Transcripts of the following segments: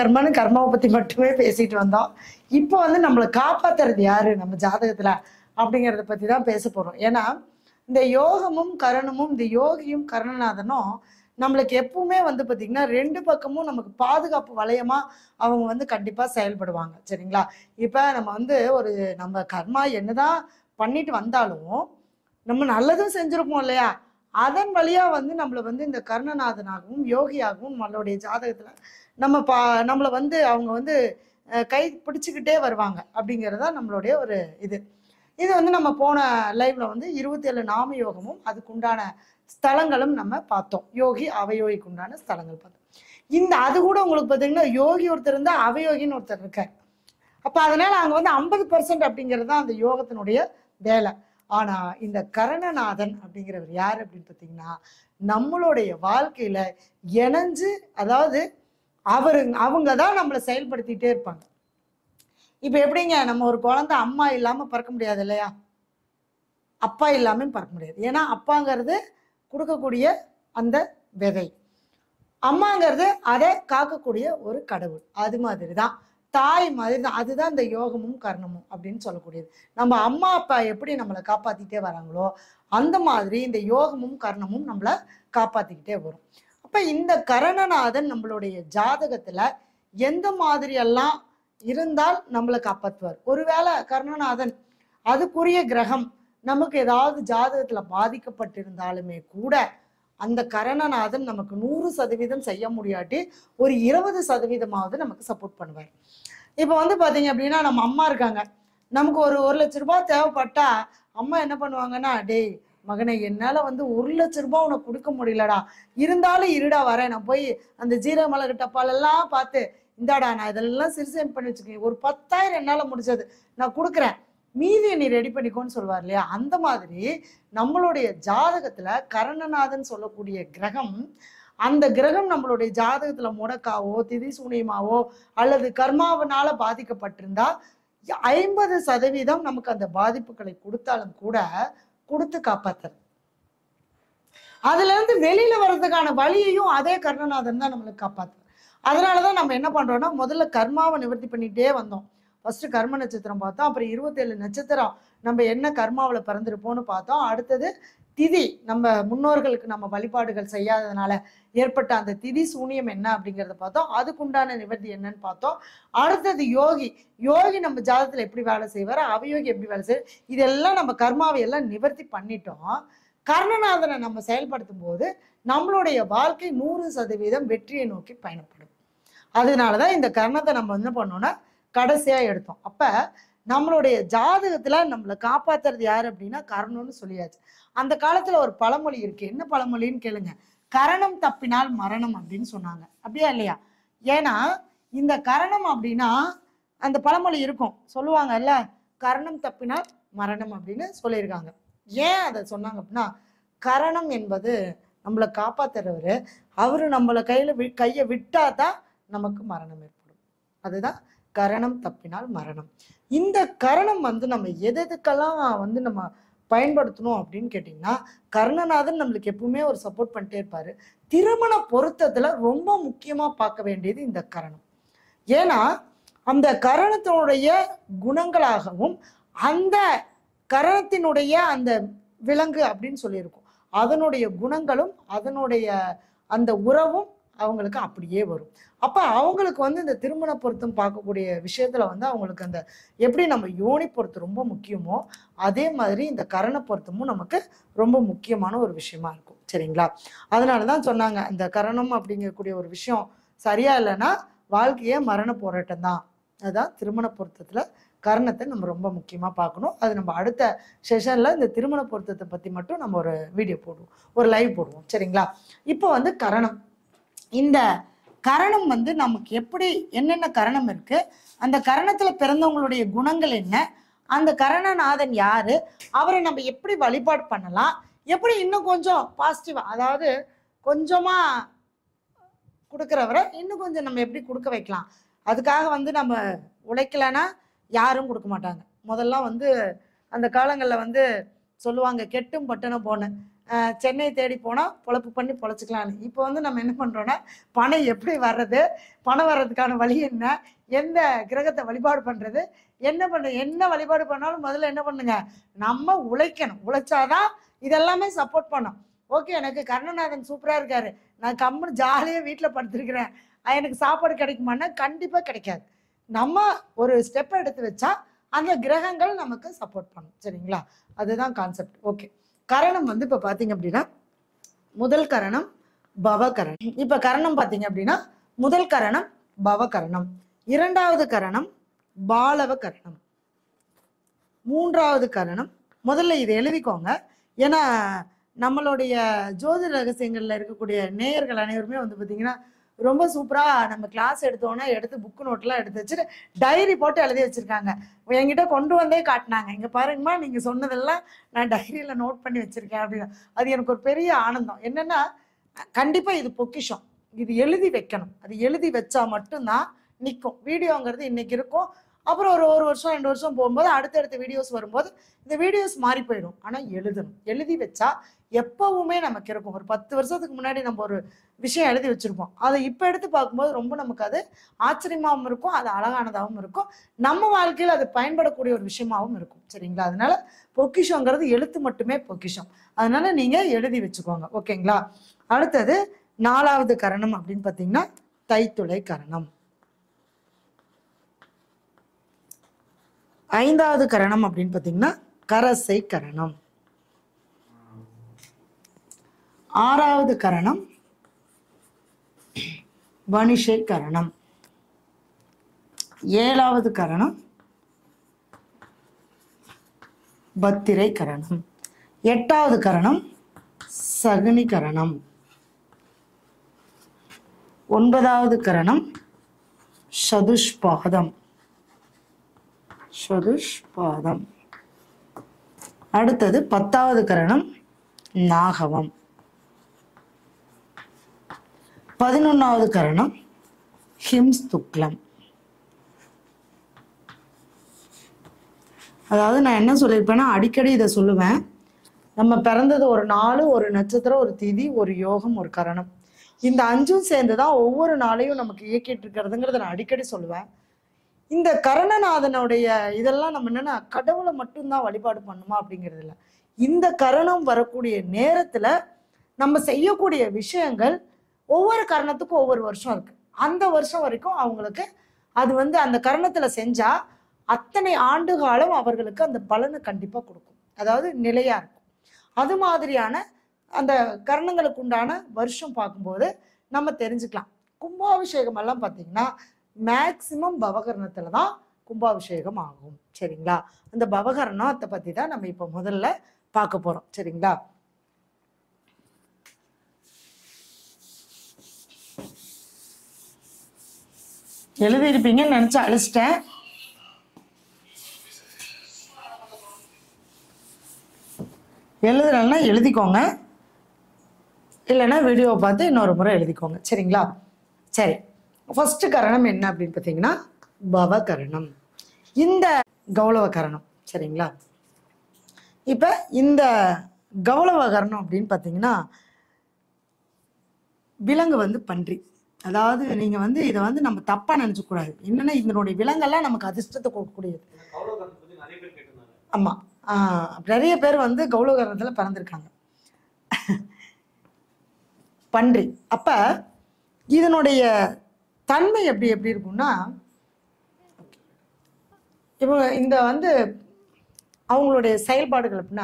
கர்மன்னு கர்மாவை பத்தி மட்டுமே பேசிட்டு வந்தோம். இப்போ வந்து நம்மளை காப்பாத்துறது யாரு நம்ம ஜாதகத்துல அப்படிங்கிறத பத்தி தான் பேச போறோம். ஏன்னா இந்த யோகமும் கரணமும், இந்த யோகியும் கரணநாதனும் நம்மளுக்கு எப்பவுமே வந்து பாத்தீங்கன்னா ரெண்டு பக்கமும் நமக்கு பாதுகாப்பு வளையமா அவங்க வந்து கண்டிப்பா செயல்படுவாங்க. சரிங்களா? இப்ப நம்ம வந்து நம்ம கர்மா என்னதான் பண்ணிட்டு வந்தாலும் நம்ம நல்லதும் செஞ்சிருப்போம் இல்லையா? அதன் வழியா வந்து நம்மள வந்து இந்த கர்ணநாதனாகவும் யோகியாகவும் நம்மளுடைய ஜாதகத்துல நம்ம நம்மளை வந்து அவங்க வந்து கை பிடிச்சுக்கிட்டே வருவாங்க அப்படிங்கிறதா நம்மளுடைய ஒரு இது. இது வந்து நம்ம போன லைவ்ல வந்து 27 நாம யோகமும் அதுக்குண்டான ஸ்தலங்களும் நம்ம பார்த்தோம். யோகி அவயோகிக்கு உண்டான ஸ்தலங்கள் பார்த்தோம். அது கூட உங்களுக்கு பார்த்தீங்கன்னா யோகி ஒருத்தர் இருந்தா அவயோகின்னு ஒருத்தர் இருக்கார். அப்ப அதனால அங்க வந்து 50% அப்படிங்கிறது தான் அந்த யோகத்தினுடைய வேலை. ஆனா இந்த கரணநாதன் அப்படிங்கிறவர் யாரு அப்படின்னு பார்த்தீங்கன்னா நம்மளுடைய வாழ்க்கையில இணைஞ்சு, அதாவது அவங்க தான் நம்மளை செயல்படுத்திட்டே இருப்பாங்க. இப்ப எப்படிங்க, நம்ம ஒரு குழந்தை அம்மா இல்லாம பறக்க முடியாது இல்லையா? அப்பா இல்லாம பறக்க முடியாது. ஏன்னா அப்பாங்கிறது கொடுக்கக்கூடிய அந்த விதை, அம்மாங்கிறது அதை காக்கக்கூடிய ஒரு கடவுள். அது மாதிரிதான் தாய் மாதிரி தான். அதுதான் இந்த யோகமும் கர்ணமும் அப்படின்னு சொல்லக்கூடியது. நம்ம அம்மா அப்பா எப்படி நம்மளை காப்பாத்திட்டே வராங்களோ அந்த மாதிரி இந்த யோகமும் கர்ணமும் நம்மளை காப்பாத்திக்கிட்டே வரும். அப்ப இந்த கரணநாதன் நம்மளுடைய ஜாதகத்துல எந்த மாதிரி எல்லாம் இருந்தால் நம்மளை காப்பாற்றுவார். ஒருவேளை கர்ணநாதன் அதுக்குரிய கிரகம் நமக்கு ஏதாவது ஜாதகத்துல பாதிக்கப்பட்டிருந்தாலுமே கூட அந்த கரணநாதன் நமக்கு 100% செய்ய முடியாட்டி ஒரு 20% நமக்கு சப்போர்ட் பண்ணுவார். இப்ப வந்து பாத்தீங்க அப்படின்னா நம்ம அம்மா இருக்காங்க, நமக்கு ஒரு 1,00,000 ரூபாய் தேவைப்பட்டா அம்மா என்ன பண்ணுவாங்கன்னா, டேய் மகனை, என்னால வந்து 1,00,000 ரூபாய் உனக்கு கொடுக்க முடியலடா, இருந்தாலும் இருடா வரேன், நான் போய் அந்த ஜீரக மிளகு டப்பாலெல்லாம் பார்த்து இந்தாடா நான் இதெல்லாம் சிறுசேம் பண்ணி வச்சுக்கேன், ஒரு 10,000 என்னால முடிஞ்சது நான் கொடுக்குறேன், மீதியை நீ ரெடி பண்ணிக்கோன்னு சொல்வார் இல்லையா? அந்த மாதிரி நம்மளுடைய ஜாதகத்துல கரணநாதன் சொல்லக்கூடிய கிரகம், அந்த கிரகம் நம்மளுடைய ஜாதகத்துல முடக்காவோ திதி சூனியமாவோ அல்லது கர்மாவனால பாதிக்கப்பட்டிருந்தா 50% நமக்கு அந்த பாதிப்புகளை கொடுத்தாலும் கூட கொடுத்து காப்பாத்துறது. அதுல இருந்து வெளியில வர்றதுக்கான வழியையும் அதே கர்ணநாதன் தான் நம்மளுக்கு காப்பாத்துறது. அதனாலதான் நம்ம என்ன பண்றோம்னா முதல்ல கர்மாவை நிவர்த்தி பண்ணிட்டே வந்தோம். ஃபர்ஸ்ட் கர்ம நட்சத்திரம் பார்த்தோம், அப்புறம் 27 நட்சத்திரம் நம்ம என்ன கர்மாவில் பிறந்திருப்போம்னு பார்த்தோம். அடுத்தது திதி, நம்ம முன்னோர்களுக்கு நம்ம வழிபாடுகள் செய்யாததுனால ஏற்பட்ட அந்த திதி சூனியம் என்ன அப்படிங்கிறத பார்த்தோம். அதுக்குண்டான நிவர்த்தி என்னன்னு பார்த்தோம். அடுத்தது யோகி, யோகி நம்ம ஜாதகத்துல எப்படி வேலை செய்வார், அவயோகி எப்படி வேலை செய்வார், இதெல்லாம் நம்ம கர்மாவை எல்லாம் நிவர்த்தி பண்ணிட்டோம். கர்ணநாதனை நம்ம செயல்படுத்தும் போது நம்மளுடைய வாழ்க்கை 100% வெற்றியை நோக்கி பயணப்படும். அதனாலதான் இந்த கர்ணத்தை நம்ம என்ன பண்ணோம்னா கடைசியா எடுத்தோம். அப்ப நம்மளுடைய ஜாதகத்துல நம்மளை காப்பாத்துறது யாரு அப்படின்னா கரணம்னு சொல்லியாச்சு. அந்த காலத்துல ஒரு பழமொழி இருக்கு, என்ன பழமொழின்னு கேளுங்க, கரணம் தப்பினால் மரணம் அப்படின்னு சொன்னாங்க. அப்படியா இல்லையா? ஏன்னா இந்த கரணம் அப்படின்னா அந்த பழமொழி இருக்கும், சொல்லுவாங்கல்ல, கரணம் தப்பினால் மரணம் அப்படின்னு சொல்லியிருக்காங்க. ஏன் அதை சொன்னாங்க அப்படின்னா, கரணம் என்பது நம்மளை காப்பாத்துறவரு, அவரு நம்மளை கையை விட்டாதான் நமக்கு மரணம் ஏற்படும். அதுதான் கரணம் தப்பினால் மரணம். இந்த கரணம் வந்து நம்ம எதுக்கெல்லாம் வந்து நம்ம பயன்படுத்தணும் அப்படின்னு கேட்டிங்கன்னா, கர்ணநாதன் நம்மளுக்கு எப்பவுமே ஒரு சப்போர்ட் பண்ணிட்டே இருப்பாரு. திருமண பொருத்தத்துல ரொம்ப முக்கியமா பார்க்க வேண்டியது இந்த கரணம். ஏன்னா அந்த கரணத்தினுடைய குணங்களாகவும் அந்த கரணத்தினுடைய அந்த விலங்கு அப்படின்னு சொல்லியிருக்கும், அதனுடைய குணங்களும் அதனுடைய அந்த உறவும் அவங்களுக்கு அப்படியே வரும். அப்ப அவங்களுக்கு வந்து இந்த திருமண பொருத்தம் பார்க்கக்கூடிய விஷயத்துல வந்து அவங்களுக்கு அந்த எப்படி நம்ம யோனி பொருத்தம் ரொம்ப முக்கியமோ அதே மாதிரி இந்த கரண பொருத்தமும் நமக்கு ரொம்ப முக்கியமான ஒரு விஷயமா இருக்கும். சரிங்களா? அதனாலதான் சொன்னாங்க, இந்த கரணம் அப்படிங்கக்கூடிய ஒரு விஷயம் சரியா இல்லைன்னா வாழ்க்கையே மரண போராட்டம் தான். அதுதான் திருமண பொருத்தத்துல கரணத்தை நம்ம ரொம்ப முக்கியமா பார்க்கணும். அது நம்ம அடுத்த செஷன்ல இந்த திருமண பொருத்தத்தை பத்தி மட்டும் நம்ம ஒரு வீடியோ போடுவோம், ஒரு லைவ் போடுவோம். சரிங்களா? இப்போ வந்து கரணம், இந்த கரணம் வந்து நமக்கு எப்படி என்னென்ன கரணம் இருக்கு, அந்த கரணத்துல பிறந்தவங்களுடைய குணங்கள் என்ன, அந்த கரணநாதன் யாரு, அவரை நம்ம எப்படி வழிபாடு பண்ணலாம், எப்படி இன்னும் கொஞ்சம் பாசிட்டிவா, அதாவது கொஞ்சமா கொடுக்குறவரை இன்னும் கொஞ்சம் நம்ம எப்படி கொடுக்க வைக்கலாம். அதுக்காக வந்து நம்ம உழைக்கலைன்னா யாரும் கொடுக்க மாட்டாங்க. முதல்ல வந்து அந்த காலங்களில் வந்து சொல்லுவாங்க, கெட்டும் பட்டணம் போன சென்னை தேடி போனால் பொழப்பு பண்ணி பொழைச்சிக்கலான்னு. இப்போ வந்து நம்ம என்ன பண்ணுறோன்னா, பணம் எப்படி வர்றது, பணம் வர்றதுக்கான வழி என்ன, எந்த கிரகத்தை வழிபாடு பண்ணுறது, என்ன வழிபாடு பண்ணாலும் முதல்ல என்ன பண்ணுங்க, நம்ம உழைக்கணும். உழைச்சாதான் இதெல்லாமே சப்போர்ட் பண்ணும். ஓகே, எனக்கு கருணநாதன் சூப்பராக இருக்காரு, நான் கம்முன்னு ஜாலியாக வீட்டில் படுத்துருக்கிறேன், எனக்கு சாப்பாடு கிடைக்குமான்னா கண்டிப்பாக கிடைக்காது. நம்ம ஒரு ஸ்டெப் எடுத்து வச்சா அந்த கிரகங்கள் நமக்கு சப்போர்ட் பண்ணும். சரிங்களா? அதுதான் கான்செப்ட். ஓகே, கரணம் வந்து இப்போ பார்த்தீங்க அப்படின்னா முதல் கரணம் பவகரணம். இப்போ கரணம் பார்த்தீங்க அப்படின்னா முதல் கரணம் பவகரணம், இரண்டாவது கரணம் பாலவ கரணம், மூன்றாவது கரணம். முதல்ல இதை எழுதிக்கோங்க. ஏன்னா நம்மளுடைய ஜோதிட ரகசியங்கள்ல இருக்கக்கூடிய நேயர்கள் அனைவருமே வந்து பார்த்தீங்கன்னா ரொம்ப சூப்பராக நம்ம கிளாஸ் எடுத்தோன்னா எடுத்து புக்கு நோட்லாம் எடுத்து வச்சுட்டு டைரி போட்டு எழுதி வச்சுருக்காங்க. என்கிட்ட கொண்டு வந்தே காட்டினாங்க, இங்கே பாருங்கம்மா நீங்கள் சொன்னதெல்லாம் நான் டைரியில் நோட் பண்ணி வச்சுருக்கேன் அப்படின்னு. அது எனக்கு ஒரு பெரிய ஆனந்தம். என்னென்னா கண்டிப்பாக இது பொக்கிஷம், இது எழுதி வைக்கணும். அது எழுதி வச்சா மட்டும்தான் நிற்கும். வீடியோங்கிறது இன்றைக்கி இருக்கும், அப்புறம் ஒரு வருஷம் 2 வருஷம் போகும்போது அடுத்தடுத்த வீடியோஸ் வரும்போது இந்த வீடியோஸ் மாறி போயிடும். ஆனால் எழுதணும். எழுதி வச்சா எப்பவுமே நமக்கு இருக்கும். ஒரு 10 வருஷத்துக்கு முன்னாடி நம்ம ஒரு விஷயம் எழுதி வச்சுருப்போம், அதை இப்போ எடுத்து பார்க்கும்போது ரொம்ப நமக்கு அது ஆச்சரியமாகவும் இருக்கும், அது அழகானதாகவும் இருக்கும், நம்ம வாழ்க்கையில் அது பயன்படக்கூடிய ஒரு விஷயமாகவும் இருக்கும். சரிங்களா? அதனால பொக்கிஷங்கிறது எழுத்து மட்டுமே பொக்கிஷம். அதனால நீங்கள் எழுதி வச்சுக்கோங்க. ஓகேங்களா? அடுத்தது 4வது கரணம் அப்படின்னு பார்த்தீங்கன்னா தைத்துளை கரணம். 5வது கரணம் அப்படின்னு பார்த்தீங்கன்னா கரசை கரணம். 6வது கரணம் வணிஷை கரணம். 7வது கரணம் பத்திரை கரணம். 8வது கரணம் சகுனி கரணம். 9வது கரணம் சதுஷ்பாதம். அடுத்தது 10வது கரணம் நாகவம். 11வது கரணம் ஹிம்ஸ்துக்லம். அதாவது நான் என்ன சொல்லியிருப்பேன்னா, அடிக்கடி இதை சொல்லுவேன், நம்ம பிறந்தது ஒரு நாள், ஒரு நட்சத்திரம், ஒரு திதி, ஒரு யோகம், ஒரு கரணம். இந்த 5ம் சேர்ந்து தான் ஒவ்வொரு நாளையும் நமக்கு இயக்கிட்டு இருக்கிறதுங்கிறத நான் அடிக்கடி சொல்லுவேன். இந்த கரணநாதனுடைய இதெல்லாம் நம்ம என்னன்னா கடவுளை மட்டும்தான் வழிபாடு பண்ணுமா அப்படிங்கிறது இல்லை. இந்த கரணம் வரக்கூடிய நேரத்துல நம்ம செய்யக்கூடிய விஷயங்கள் ஒவ்வொரு கரணத்துக்கும் ஒவ்வொரு வருஷம் இருக்கு. அந்த வருஷம் வரைக்கும் அவங்களுக்கு அது வந்து அந்த கரணத்துல செஞ்சா அத்தனை ஆண்டு காலம் அவர்களுக்கு அந்த பலனை கண்டிப்பா கொடுக்கும். அதாவது நிலையா இருக்கும். அது மாதிரியான அந்த கரணங்களுக்கு உண்டான வருஷம் பார்க்கும்போது நம்ம தெரிஞ்சுக்கலாம். கும்பாபிஷேகம் எல்லாம் பார்த்தீங்கன்னா மேக்சிமம் பவகரணத்துல தான் கும்பாபிஷேகம் ஆகும். சரிங்களா? அந்த பவகரணத்தை பத்தி தான் நம்ம இப்போ முதல்ல பார்க்க போறோம். சரிங்களா? எழுதியிருப்பீங்கன்னு நினைச்சு அழிச்சிட்டேன். எழுதுறேன்னா எழுதிக்கோங்க, இல்லைன்னா வீடியோவை பார்த்து இன்னொரு முறை எழுதிக்கோங்க. சரிங்களா? சரி, ஃபர்ஸ்ட் கரணம் என்ன அப்படின்னு பார்த்தீங்கன்னா பவகரணம். இந்த கௌளவ கரணம். சரிங்களா? இப்போ இந்த கௌளவ கரணம் அப்படின்னு பார்த்தீங்கன்னா விலங்கு வந்து பன்றி. அதாவது நீங்க வந்து இதை வந்து நம்ம தப்பா நினைச்சக்கூடாது. என்னன்னா இதனுடைய விலங்கெல்லாம் நமக்கு அதிர்ஷ்டத்தை கொடுக்கக்கூடியது. ஆமா, நிறைய பேர் வந்து கௌளவ கரணத்துல பிறந்திருக்காங்க. பன்றி. அப்ப இதனுடைய தன்மை எப்படி இருக்கும்னா, இவங்க இந்த வந்து அவங்களுடைய செயல்பாடுகள் எப்படின்னா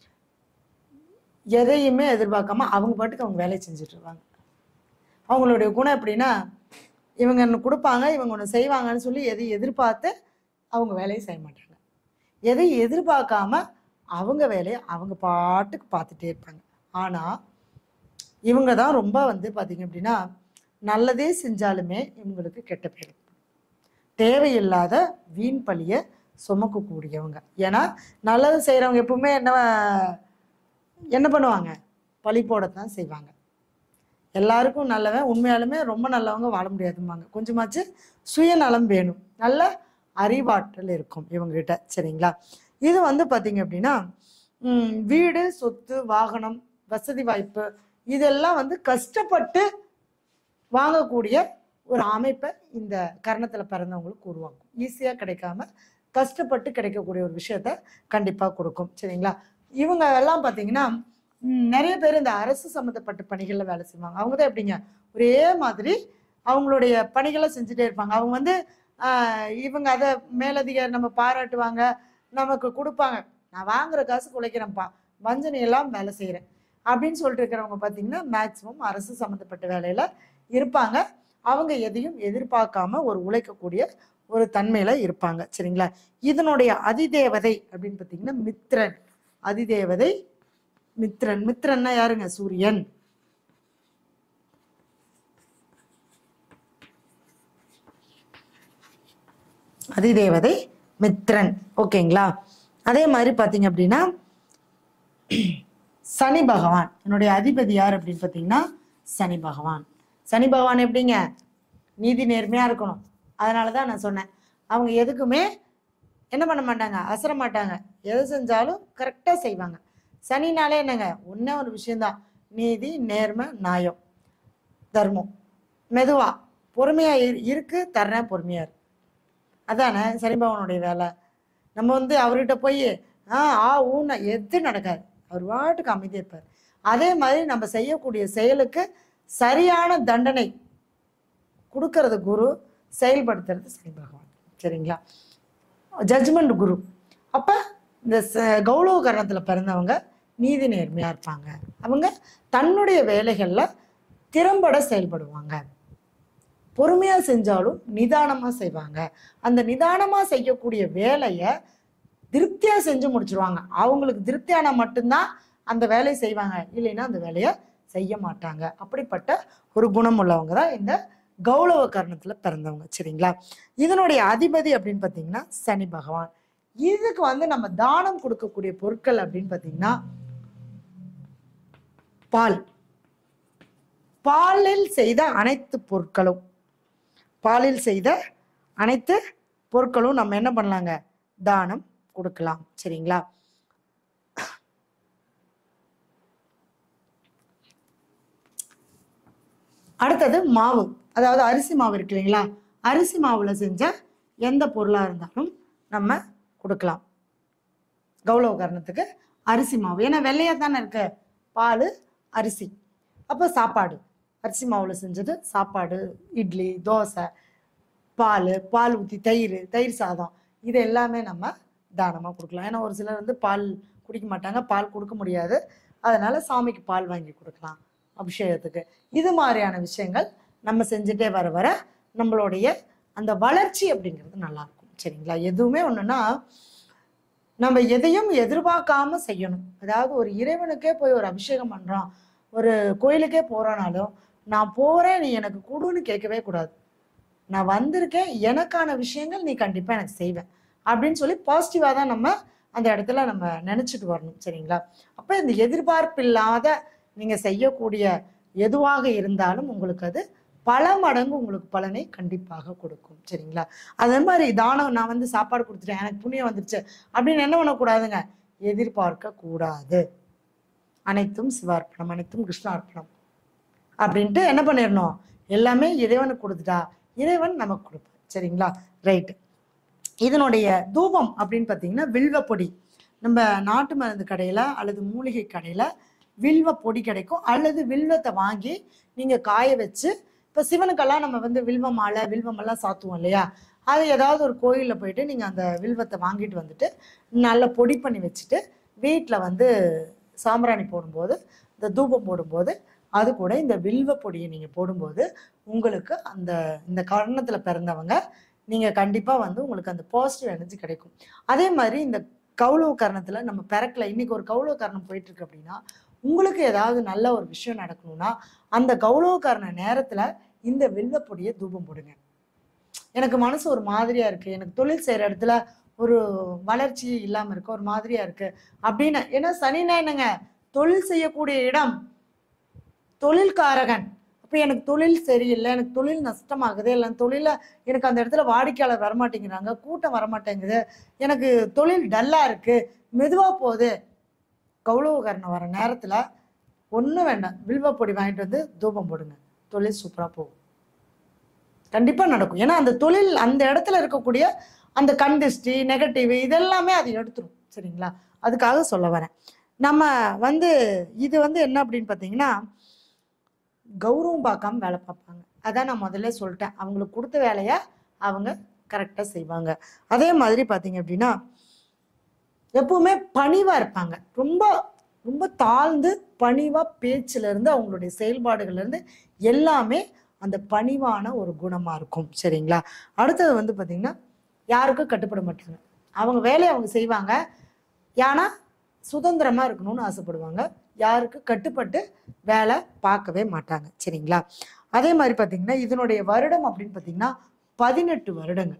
எதையுமே எதிர்பார்க்காம அவங்க பாட்டுக்கு அவங்க வேலையை செஞ்சுட்டு இருப்பாங்க. அவங்களுடைய குணம் எப்படின்னா, இவங்க ஒன்று கொடுப்பாங்க, இவங்க ஒன்று செய்வாங்கன்னு சொல்லி எதையும் எதிர்பார்த்து அவங்க வேலையை செய்ய மாட்டாங்க. எதையும் எதிர்பார்க்காம அவங்க வேலையை அவங்க பாட்டுக்கு பார்த்துட்டே இருப்பாங்க. ஆனால் இவங்க தான் ரொம்ப வந்து பார்த்தீங்க அப்படின்னா நல்லதே செஞ்சாலுமே இவங்களுக்கு கெட்ட பேர், தேவையில்லாத வீண் பழியை சுமக்கக்கூடியவங்க. ஏன்னா நல்லது செய்கிறவங்க எப்பவுமே என்ன பண்ணுவாங்க, பழி போடத்தான் செய்வாங்க. எல்லாருக்கும் நல்லவன் உண்மையாலுமே ரொம்ப நல்லவங்க வாழ முடியாதும்பாங்க. கொஞ்சமாச்சு சுயநலம் வேணும், நல்ல அறிவாற்றல் இருக்கும் இவங்ககிட்ட. சரிங்களா? இது வந்து பார்த்தீங்க அப்படின்னா வீடு, சொத்து, வாகனம், வசதி வாய்ப்பு இதெல்லாம் வந்து கஷ்டப்பட்டு வாங்கக்கூடிய ஒரு அமைப்பை இந்த கரணத்துல பிறந்தவங்களுக்கு உருவாக்கும். ஈஸியா கிடைக்காம கஷ்டப்பட்டு கிடைக்கக்கூடிய ஒரு விஷயத்த கண்டிப்பா கொடுக்கும். சரிங்களா? இவங்க எல்லாம் பார்த்தீங்கன்னா நிறைய பேர் இந்த அரசு சம்மந்தப்பட்ட பணிகள்ல வேலை செய்வாங்க. அவங்க தான் எப்படிங்க ஒரே மாதிரி அவங்களுடைய பணிகளை செஞ்சுட்டே இருப்பாங்க. அவங்க வந்து இவங்க அதை மேலதிகாரி நம்ம பாராட்டுவாங்க, நமக்கு கொடுப்பாங்க. நான் வாங்குற காசு உழைக்கிறேன்ப்பா, வஞ்சனை எல்லாம் வேலை செய்கிறேன் அப்படின்னு சொல்லிட்டு இருக்கிறவங்க பார்த்தீங்கன்னா மேக்சிமம் அரசு சம்மந்தப்பட்ட வேலையில இருப்பாங்க. அவங்க எதையும் எதிர்பார்க்காம ஒரு உழைக்கக்கூடிய ஒரு தன்மையில இருப்பாங்க. சரிங்களா? இதனுடைய அதிதேவதை அப்படின்னு பார்த்தீங்கன்னா மித்ரன். அதிதேவதை மித்ரன். மித்ரன்னா யாருங்க? சூரியன். அதிதேவதை மித்ரன். ஓகேங்களா? அதே மாதிரி பார்த்தீங்க அப்படின்னா சனி பகவான். என்னுடைய அதிபதி யார் அப்படின்னு பார்த்தீங்கன்னா சனி பகவான். சனி பகவான் எப்படிங்க? நீதி நேர்மையா இருக்கணும். அதனால தான் நான் சொன்னேன், அவங்க எதுக்குமே என்ன பண்ண மாட்டாங்க, அசர மாட்டாங்க. எது செஞ்சாலும் கரெக்டாக செய்வாங்க. சனினாலே என்னங்க, ஒன்றே ஒரு விஷயம்தான், நீதி நேர்மை நியாயம் தர்மம். மெதுவா பொறுமையா இருக்கு, தர்றேன் பொறுமையா இருக்கு. அதானே சனி பகவானுடைய வேலை. நம்ம வந்து அவர்கிட்ட போய் ஊன்னா எது நடக்காது. அவர் வாட்டுக்கு அமைதியாக இருப்பார். அதே மாதிரி நம்ம செய்யக்கூடிய செயலுக்கு சரியான தண்டனை கொடுக்கறது குரு, செயல்படுத்துறது சனி பகவான். சரிங்களா? ஜட்ஜ்மெண்ட் குரு. அப்ப இந்த கௌளவ கரணத்துல பிறந்தவங்க நீதி நேர்மையா இருப்பாங்க. அவங்க தன்னுடைய வேலைகள்ல திறம்பட செயல்படுவாங்க. பொறுமையா செஞ்சாலும் நிதானமா செய்வாங்க. அந்த நிதானமா செய்யக்கூடிய வேலையை திருப்தியா செஞ்சு முடிச்சிருவாங்க. அவங்களுக்கு திருப்தியானா மட்டும்தான் அந்த வேலையை செய்வாங்க, இல்லைன்னா அந்த வேலையை செய்ய மாட்டாங்க. அப்படிப்பட்ட ஒரு குணம் உள்ளவங்க தான் இந்த கௌளவ கர்ணத்துல பிறந்தவங்க. சரிங்களா? இதனுடைய அதிபதி அப்படின்னு பார்த்தீங்கன்னா சனி பகவான். இதுக்கு வந்து நம்ம தானம் கொடுக்கக்கூடிய பொருட்கள் அப்படின்னு பார்த்தீங்கன்னா பால். பாலில் செய்த அனைத்து பொருட்களும், பாலில் செய்த அனைத்து பொருட்களும் நம்ம என்ன பண்ணலாங்க, தானம் கொடுக்கலாம். சரிங்களா? அடுத்தது மாவு. அதாவது அரிசி மாவு இருக்கு இல்லைங்களா? அரிசி மாவுல செஞ்ச எந்த பொருளா இருந்தாலும் நம்ம கொடுக்கலாம் கௌளவ கர்ணத்துக்கு. அரிசி மாவு ஏன்னா வெள்ளையா தானே இருக்கு, பால் அரிசி. அப்போ சாப்பாடு அரிசி மாவுல செஞ்சது சாப்பாடு, இட்லி தோசை, பால் ஊற்றி தயிர் சாதம், இது எல்லாமே நம்ம தானமாக கொடுக்கலாம். ஏன்னா ஒரு சிலர் வந்து பால் குடிக்க மாட்டாங்க, பால் கொடுக்க முடியாது, அதனால சாமிக்கு பால் வாங்கி கொடுக்கலாம் அபிஷேகத்துக்கு. இது மாதிரியான விஷயங்கள் நம்ம செஞ்சுட்டே வர வர நம்மளுடைய அந்த வளர்ச்சி அப்படிங்கிறது நல்லா இருக்கும். சரிங்களா? எதுவுமே ஒண்ணுன்னா நம்ம எதையும் எதிர்பார்க்காம செய்யணும். அதாவது ஒரு இறைவனுக்கே போய் ஒரு அபிஷேகம் பண்றோம், ஒரு கோயிலுக்கே போறோம்னாலும் நான் போறேன் நீ எனக்கு கொடுன்னு கேட்கவே கூடாது. நான் வந்திருக்கேன், எனக்கான விஷயங்கள் நீ கண்டிப்பா எனக்கு செய்வேன் அப்படின்னு சொல்லி பாசிட்டிவா தான் நம்ம அந்த இடத்துல நம்ம நினைச்சிட்டு வரணும். சரிங்களா? அப்ப இந்த எதிர்பார்ப்பு இல்லாத நீங்க செய்யக்கூடிய எதுவாக இருந்தாலும் உங்களுக்கு அது பல மடங்கு உங்களுக்கு பலனை கண்டிப்பாக கொடுக்கும். சரிங்களா? அதே மாதிரி தானம், நான் வந்து சாப்பாடு கொடுத்துட்டேன் எனக்கு புண்ணியம் வந்துருச்சு அப்படின்னு என்ன பண்ணக்கூடாதுங்க, எதிர்பார்க்க கூடாது. அனைத்தும் சிவார்ப்பணம், அனைத்தும் கிருஷ்ணார்ப்பணம் அப்படின்ட்டு என்ன பண்ணிடணும், எல்லாமே இறைவனுக்கு கொடுத்துட்டா இறைவன் நமக்கு கொடுப்பார். சரிங்களா? ரைட்டு. இதனுடைய தூபம் அப்படின்னு பார்த்தீங்கன்னா வில்வ பொடி. நம்ம நாட்டு மருந்து கடையில அல்லது மூலிகை கடையில வில்வ பொடி கிடைக்கும், அல்லது வில்வத்தை வாங்கி நீங்க காய வச்சு, இப்போ சிவனுக்கெல்லாம் நம்ம வந்து வில்வ மாலை வில்வமெல்லாம் சாத்துவோம் இல்லையா, அது ஏதாவது ஒரு கோயிலில் போயிட்டு நீங்கள் அந்த வில்வத்தை வாங்கிட்டு வந்துட்டு நல்லா பொடி பண்ணி வச்சுட்டு வீட்டில் வந்து சாம்பிராணி போடும்போது, இந்த தூபம் போடும்போது அது கூட இந்த வில்வ பொடியை நீங்கள் போடும்போது உங்களுக்கு இந்த கர்ணத்தில் பிறந்தவங்க நீங்கள் கண்டிப்பாக வந்து உங்களுக்கு அந்த பாசிட்டிவ் எனர்ஜி கிடைக்கும். அதே மாதிரி இந்த கௌளவ கர்ணத்தில் நம்ம பிறக்கல, இன்னைக்கு ஒரு கௌளவ கர்ணம் போயிட்டு இருக்கு அப்படின்னா உங்களுக்கு ஏதாவது நல்ல ஒரு விஷயம் நடக்கணும்னா அந்த கௌளவ கர்ண நேரத்தில் இந்த வில்வ பொடியை தூபம் போடுங்க. எனக்கு மனசு ஒரு மாதிரியா இருக்கு, எனக்கு தொழில் செய்கிற இடத்துல ஒரு வளர்ச்சி இல்லாமல் இருக்கு, ஒரு மாதிரியா இருக்கு அப்படின்னு. ஏன்னா சனினா என்னங்க, தொழில் செய்யக்கூடிய இடம், தொழில்காரகன். அப்போ எனக்கு தொழில் சரியில்லை, எனக்கு தொழில் நஷ்டமாகுது, இல்லை தொழில எனக்கு அந்த இடத்துல வாடிக்கையாளர் வரமாட்டேங்கிறாங்க, கூட்டம் வரமாட்டேங்குது, எனக்கு தொழில் டல்லா இருக்கு, மெதுவா போகுது. கௌளவ கர்ணம் வர நேரத்துல ஒன்றும் வேண்டாம், வில்வப்பொடி வாங்கிட்டு வந்து தூபம் போடுங்க, தொழில் சூப்பராக போகும். கண்டிப்பாக நடக்கும். ஏன்னா அந்த தொழில் அந்த இடத்துல இருக்கக்கூடிய அந்த கண் திருஷ்டி நெகட்டிவ் இதெல்லாமே அது எடுத்துரும். சரிங்களா? அதுக்காக சொல்ல வரேன். நம்ம வந்து இது வந்து என்ன அப்படின்னு பார்த்தீங்கன்னா, கௌரவம் பார்க்காம வேலை பார்ப்பாங்க. அதான் நான் முதல்ல சொல்லிட்டேன். அவங்களுக்கு கொடுத்த வேலையை அவங்க கரெக்டாக செய்வாங்க. அதே மாதிரி பார்த்தீங்க அப்படின்னா, எப்பவுமே பணிவாக இருப்பாங்க. ரொம்ப ரொம்ப தாழ்ந்து பணிவாக பேச்சிலேருந்து அவங்களுடைய செயல்பாடுகள்லேருந்து எல்லாமே அந்த பணிவான ஒரு குணமாக இருக்கும். சரிங்களா? அடுத்தது வந்து பார்த்திங்கன்னா, யாருக்கும் கட்டுப்பட மாட்டாங்க. அவங்க வேலையை அவங்க செய்வாங்க. ஏன்னா சுதந்திரமாக இருக்கணும்னு ஆசைப்படுவாங்க. யாருக்கு கட்டுப்பட்டு வேலை பார்க்கவே மாட்டாங்க. சரிங்களா? அதே மாதிரி பார்த்திங்கன்னா, இதனுடைய வருடம் அப்படின்னு பார்த்திங்கன்னா 18 வருடங்கள்.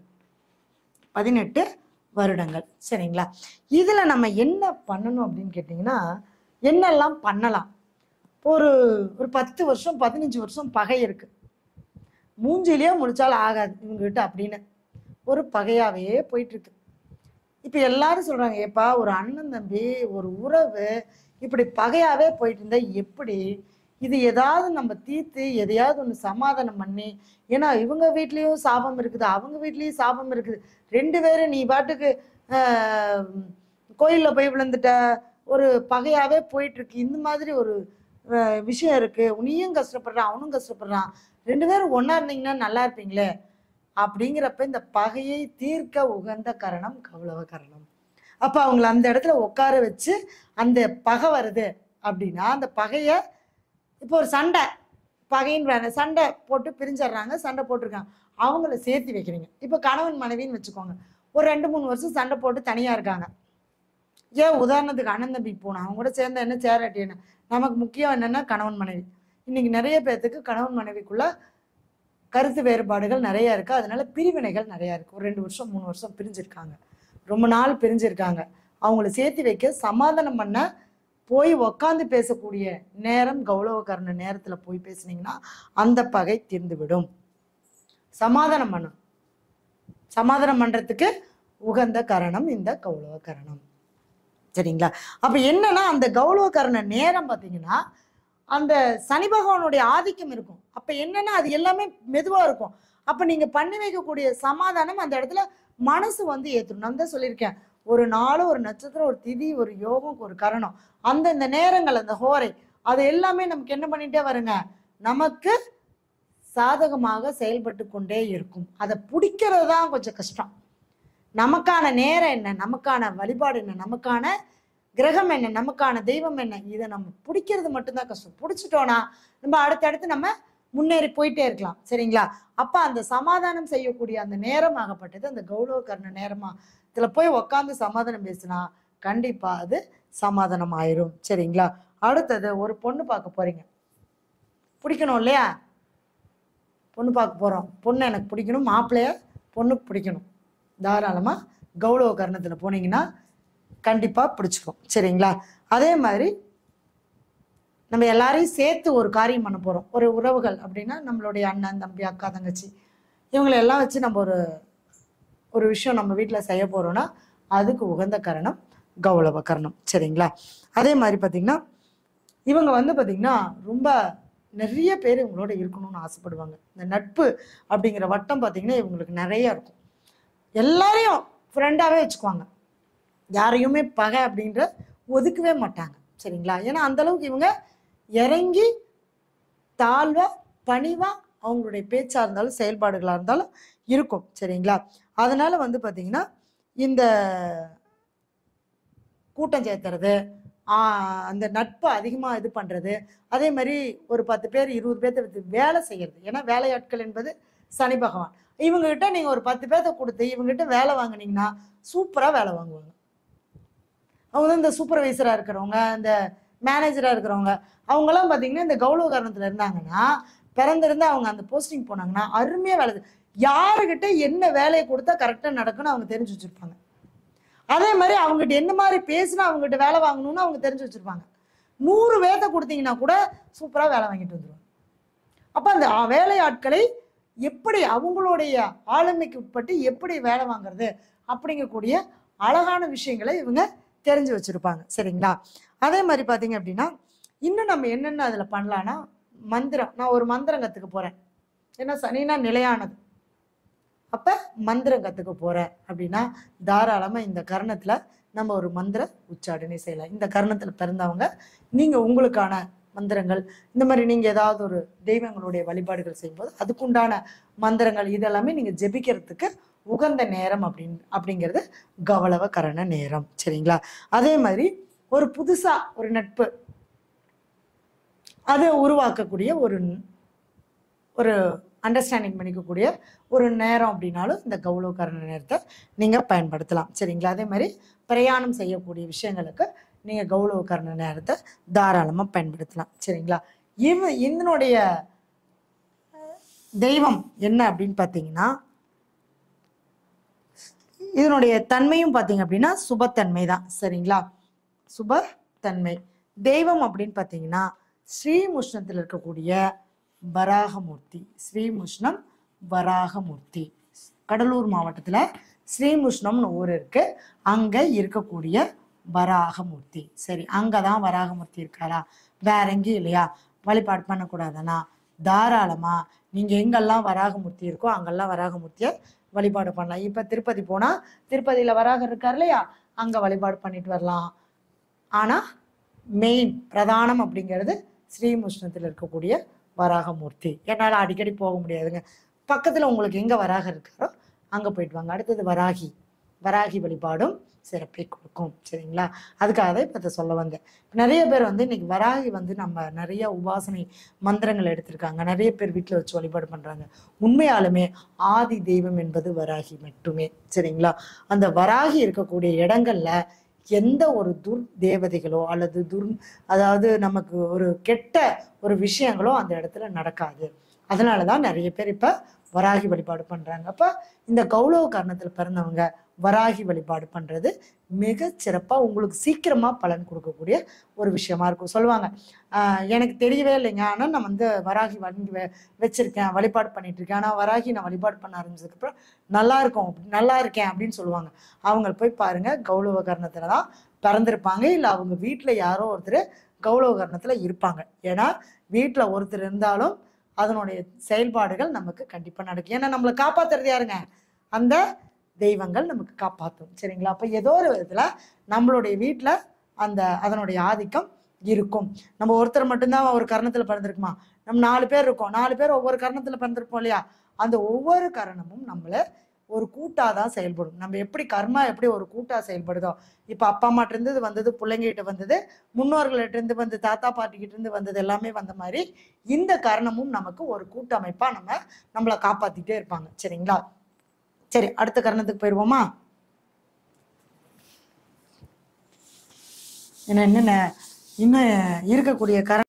18 வருடங்கள். சரிங்களா? இதில் நம்ம என்ன பண்ணணும் அப்படின்னு கேட்டிங்கன்னா, என்னெல்லாம் பண்ணலாம்? ஒரு ஒரு 10 வருஷம் 15 வருஷம் பகை இருக்குது, மூஞ்சிலேயே முடிச்சாலும் ஆகாது இவங்ககிட்ட அப்படின்னு ஒரு பகையாகவே போயிட்டுருக்கு. இப்போ எல்லாரும் சொல்கிறாங்க, ஏப்பா ஒரு அண்ணன் தம்பி ஒரு உறவு இப்படி பகையாகவே போயிட்டு இருந்தா எப்படி? இது ஏதாவது நம்ம தீர்த்து எதையாவது ஒன்று சமாதானம் பண்ணி, ஏன்னா இவங்க வீட்லேயும் சாபம் இருக்குது, அவங்க வீட்லேயும் சாபம் இருக்குது, 2 பேரும் நீ பாட்டுக்கு கோயிலில் போய் விழுந்துட்ட, ஒரு பகையாகவே போயிட்டுருக்கு. இந்த மாதிரி ஒரு விஷயம் இருக்குது, நீயும் கஷ்டப்படுறான் அவனும் கஷ்டப்படுறான், 2 பேரும் ஒன்றா இருந்தீங்கன்னா நல்லா இருப்பீங்களே அப்படிங்கிறப்ப இந்த பகையை தீர்க்க உகந்த கரணம் கௌளவ கரணம். அப்போ அவங்கள அந்த இடத்துல உட்கார வச்சு அந்த பகை வருது அப்படின்னா அந்த பகையை, இப்போ ஒரு சண்டை பகைன்னு வேற சண்டை போட்டு பிரிஞ்சிடுறாங்க, சண்டை போட்டிருக்காங்க, அவங்கள சேர்த்து வைக்கிறீங்க. இப்போ கணவன் மனைவின்னு வச்சுக்கோங்க, ஒரு 2-3 வருஷம் சண்டை போட்டு தனியாக இருக்காங்க. ஏன் உதாரணத்துக்கு அண்ணன் தம்பி போனோம், அவங்க கூட சேர்ந்த என்ன சேராட்டி என்ன, நமக்கு முக்கியம் என்னென்னா கணவன் மனைவி. இன்னைக்கு நிறைய பேர்த்துக்கு கணவன் மனைவிக்குள்ள கருத்து வேறுபாடுகள் நிறையா இருக்குது, அதனால பிரிவினைகள் நிறையா இருக்குது. ஒரு 2 வருஷம் 3 வருஷம் பிரிஞ்சிருக்காங்க, ரொம்ப நாள் பிரிஞ்சிருக்காங்க. அவங்கள சேர்த்து வைக்க சமாதானம் பண்ண போய் உக்காந்து பேசக்கூடிய நேரம் கௌளவகரண நேரத்தில் போய் பேசுனீங்கன்னா அந்த பகை தீர்ந்து விடும். சமாதானம் பண்ணணும், சமாதானம் பண்ணுறதுக்கு உகந்த கரணம் இந்த கௌளவ கரணம். சரிங்களா? அப்போ என்னன்னா அந்த கௌளவ கரண நேரம் பார்த்தீங்கன்னா அந்த சனி பகவானுடைய ஆதிக்கம் இருக்கும். அப்போ என்னன்னா அது எல்லாமே மெதுவாக இருக்கும். அப்போ நீங்கள் பண்ணி வைக்கக்கூடிய சமாதானம் அந்த இடத்துல மனசு வந்து ஏற்றுணும். நான் தான் சொல்லியிருக்கேன், ஒரு நாள் ஒரு நட்சத்திரம் ஒரு திதி ஒரு யோகம் ஒரு கரணம், இந்த நேரங்கள் அந்த ஹோரை அது எல்லாமே நமக்கு என்ன பண்ணிகிட்டே வருங்க, நமக்கு சாதகமாக செயல்பட்டு கொண்டே இருக்கும். அதை பிடிக்கிறது தான் கொஞ்சம் கஷ்டம். நமக்கான நேரம் என்ன, நமக்கான வழிபாடு என்ன, நமக்கான கிரகம் என்ன, நமக்கான தெய்வம் என்ன, இதை நம்ம பிடிக்கிறது மட்டும்தான் கஷ்டம். பிடிச்சிட்டோன்னா நம்ம அடுத்தடுத்து நம்ம முன்னேறி போயிட்டே இருக்கலாம். சரிங்களா? அப்போ அந்த சமாதானம் செய்யக்கூடிய அந்த நேரம் ஆகப்பட்டது அந்த கௌளவ கர்ண நேரமா இதில் போய் உக்காந்து சமாதானம் பேசினா கண்டிப்பாக அது சமாதானம் ஆயிரும். சரிங்களா? அடுத்தது ஒரு பொண்ணு பார்க்க போறீங்க, பிடிக்கணும் இல்லையா? பொண்ணு பார்க்க போகிறோம், பொண்ணு எனக்கு பிடிக்கணும், மாப்பிள்ளைய பொண்ணுக்கு பிடிக்கணும். தாராளமாக கௌளவ கர்ணத்தில் போனீங்கன்னா கண்டிப்பாக பிடிச்சிக்கும். சரிங்களா? அதே மாதிரி நம்ம எல்லாரையும் சேர்த்து ஒரு காரியம் பண்ண போகிறோம், ஒரு உறவுகள் அப்படின்னா நம்மளுடைய அண்ணன் தம்பி அக்கா தங்கச்சி இவங்களை எல்லாம் வச்சு நம்ம ஒரு விஷயம் நம்ம வீட்டில் செய்ய போகிறோன்னா அதுக்கு உகந்த கரணம் கௌளவ கரணம். சரிங்களா? அதே மாதிரி பார்த்திங்கன்னா இவங்க வந்து பார்த்திங்கன்னா ரொம்ப நிறைய பேர் இவங்களோட இருக்கணும்னு ஆசைப்படுவாங்க. இந்த நட்பு அப்படிங்கிற வட்டம் பார்த்திங்கன்னா இவங்களுக்கு நிறைய இருக்கும். எல்லாரையும் ஃப்ரெண்டாகவே வச்சுக்குவாங்க, யாரையுமே பகை அப்படின்ற ஒதுக்கவே மாட்டாங்க. சரிங்களா? ஏன்னா அந்தளவுக்கு இவங்க இறங்கி தாழ்வாக பணிவாக அவங்களுடைய பேச்சாக இருந்தாலும் செயல்பாடுகளாக இருந்தாலும் இருக்கும். சரிங்களா? அதனால் வந்து பார்த்திங்கன்னா இந்த கூட்டம் சேர்த்துறது, அந்த நட்பை அதிகமாக இது பண்ணுறது, அதே மாதிரி ஒரு 10 பேர் 20 பேர்த்த வேலை செய்கிறது. ஏன்னா வேலையாட்கள் என்பது சனி பகவான். இவங்ககிட்ட நீங்கள் ஒரு 10 பேர்த்த கொடுத்து இவங்ககிட்ட வேலை வாங்கினீங்கன்னா சூப்பராக வேலை வாங்குவாங்க. அவங்க தான் இந்த சூப்பர்வைசராக இருக்கிறவங்க, இந்த மேனேஜராக இருக்கிறவங்க, அவங்களாம் பார்த்தீங்கன்னா இந்த கௌளவ கரணத்தில் இருந்தாங்கன்னா பிறந்திருந்து அவங்க அந்த போஸ்டிங் போனாங்கன்னா அருமையாக வேலை, யாருக்கிட்ட என்ன வேலையை கொடுத்தா கரெக்டாக நடக்குன்னு அவங்க தெரிஞ்சு வச்சுருப்பாங்க. அதே மாதிரி அவங்ககிட்ட என்ன மாதிரி பேசினா அவங்ககிட்ட வேலை வாங்கணும்னு அவங்க தெரிஞ்சு வச்சுருப்பாங்க. 100 பேர்த்த கொடுத்தீங்கன்னா கூட சூப்பராக வேலை வாங்கிட்டு வந்துடுவாங்க. அப்போ அந்த வேலையாட்களை எப்படி அவங்களுடைய ஆளுமைக்கு உட்பட்டு எப்படி வேலை வாங்குறது அப்படிங்கக்கூடிய அழகான விஷயங்களை இவங்க தெரிஞ்சு வச்சுருப்பாங்க. சரிங்களா? அதே மாதிரி பார்த்தீங்க அப்படின்னா இன்னும் நம்ம என்னென்ன அதில் பண்ணலான்னா, மந்திரம். நான் ஒரு மந்திரம் கற்றுக்க போகிறேன். ஏன்னா சனினா நிலையானது. அப்போ மந்திரம் கற்றுக்க போகிறேன் அப்படின்னா தாராளமாக இந்த கரணத்தில் நம்ம ஒரு மந்திர உச்சாடனை செய்யலாம். இந்த கரணத்தில் பிறந்தவங்க நீங்கள் உங்களுக்கான மந்திரங்கள், இந்த மாதிரி நீங்கள் ஏதாவது ஒரு தெய்வங்களுடைய வழிபாடுகள் செய்யும்போது அதுக்குண்டான மந்திரங்கள் இதெல்லாமே நீங்கள் ஜெபிக்கிறதுக்கு உகந்த நேரம் அப்படிங்கிறது கௌளவ கரண நேரம். சரிங்களா? அதே மாதிரி ஒரு புதுசாக ஒரு நட்பு அதை உருவாக்கக்கூடிய ஒரு ஒரு அண்டர்ஸ்டாண்டிங் பண்ணிக்கக்கூடிய ஒரு நேரம் அப்படின்னாலும் இந்த கௌளவ கரண நேரத்தை நீங்கள் பயன்படுத்தலாம். சரிங்களா? அதே மாதிரி பிரயாணம் செய்யக்கூடிய விஷயங்களுக்கு நீங்கள் கௌளவ கரண நேரத்தை தாராளமாக பயன்படுத்தலாம். சரிங்களா? இதனுடைய தெய்வம் என்ன அப்படின்னு பார்த்தீங்கன்னா, இதனுடைய தன்மையும் பார்த்தீங்க அப்படின்னா சுபத்தன்மை தான். சரிங்களா? சுபத்தன்மை. தெய்வம் அப்படின்னு பார்த்தீங்கன்னா ஸ்ரீமுஷ்ணத்தில் இருக்கக்கூடிய வராகமூர்த்தி. ஸ்ரீமுஷ்ணம் வராகமூர்த்தி. கடலூர் மாவட்டத்தில் ஸ்ரீமுஷ்ணம்னு ஊர் இருக்கு. அங்கே இருக்கக்கூடிய வராகமூர்த்தி. சரி, அங்கே தான் வராகமூர்த்தி இருக்காரா? வேற எங்கேயும் இல்லையா? வழிபாடு பண்ணக்கூடாதுன்னா தாராளமாக நீங்கள் எங்கெல்லாம் வராகமூர்த்தி இருக்கோ அங்கெல்லாம் வராகமூர்த்தியை வழிபாடு பண்ணலாம். இப்போ திருப்பதி போனால் திருப்பதியில் வராகர் இருக்கார் இல்லையா? அங்கே வழிபாடு பண்ணிட்டு வரலாம். ஆனால் மெயின் பிரதானம் அப்படிங்கிறது ஸ்ரீமுஷ்ணத்தில் இருக்கக்கூடிய வராகமூர்த்தி. என்னால் அடிக்கடி போக முடியாதுங்க. பக்கத்தில் உங்களுக்கு எங்கே வராக இருக்காரோ அங்கே போயிட்டு வாங்க. அடுத்தது வராகி. வராகி வழிபாடும் சிறப்பை கொடுக்கும். சரிங்களா? அதுக்காக தான் இப்போ சொல்ல வந்தேன். நிறைய பேர் இன்னைக்கு வராகி நம்ம நிறைய உபாசனை மந்திரங்கள் எடுத்திருக்காங்க. நிறைய பேர் வீட்டில் வச்சு வழிபாடு பண்ணுறாங்க. உண்மையாலுமே ஆதி தெய்வம் என்பது வராகி மட்டுமே. சரிங்களா? அந்த வராகி இருக்கக்கூடிய இடங்கள்ல எந்த ஒரு துர் தேவதைகளோ அல்லது அதாவது நமக்கு ஒரு கெட்ட ஒரு விஷயங்களோ அந்த இடத்துல நடக்காது. அதனால தான் நிறைய பேர் இப்போ வராகி வழிபாடு பண்ணுறாங்க. அப்போ இந்த கௌளவ கரணத்தில் பிறந்தவங்க வராகி வழிபாடு பண்ணுறது மிக சிறப்பாக உங்களுக்கு சீக்கிரமாக பலன் கொடுக்கக்கூடிய ஒரு விஷயமா இருக்கும். சொல்லுவாங்க, எனக்கு தெரியவே இல்லைங்க, ஆனால் நான் வராகி வாங்கி வச்சிருக்கேன், வழிபாடு பண்ணிட்டு இருக்கேன், ஆனால் வராகி நான் வழிபாடு பண்ண ஆரம்பிச்சதுக்கப்புறம் நல்லா இருக்கேன் அப்படின்னு சொல்லுவாங்க. அவங்க போய் பாருங்க, கௌளவ கரணத்தில் தான் பிறந்திருப்பாங்க, இல்லை அவங்க வீட்டில் யாரோ ஒருத்தர் கௌளவ கரணத்தில் இருப்பாங்க. ஏன்னா வீட்டில் ஒருத்தர் இருந்தாலும் அதனுடைய செயல்பாடுகள் நமக்கு கண்டிப்பாக நடக்கும். ஏன்னா நம்மளை காப்பாற்றுறது யாருங்க? அந்த தெய்வங்கள் நமக்கு காப்பாற்றும். சரிங்களா? அப்போ ஏதோ ஒரு விதத்தில் நம்மளுடைய வீட்டில் அதனுடைய ஆதிக்கம் இருக்கும். நம்ம ஒருத்தர் மட்டும்தான் ஒரு கரணத்தில் பிறந்திருக்குமா? நம்ம 4 பேர் இருக்கோம், 4 பேர் ஒவ்வொரு கரணத்தில் பிறந்திருப்போம் இல்லையா? அந்த ஒவ்வொரு கரணமும் நம்மளை ஒரு கூட்டாக தான் செயல்படும். நம்ம எப்படி கர்மா எப்படி ஒரு கூட்டாக செயல்படுதோ, இப்போ அப்பா அம்மாட்டிருந்து வந்தது, பிள்ளைங்கிட்ட வந்தது, முன்னோர்கள்ட்டிருந்து வந்து தாத்தா பாட்டிக்கிட்டேருந்து வந்தது எல்லாமே வந்த மாதிரி இந்த கரணமும் நமக்கு ஒரு கூட்டமைப்பாக நம்மளை காப்பாற்றிட்டே இருப்பாங்க. சரிங்களா? சரி, அடுத்த கரணத்துக்கு போயிடுவோமா? என்னென்ன இன்னும் இருக்கக்கூடிய கரணம்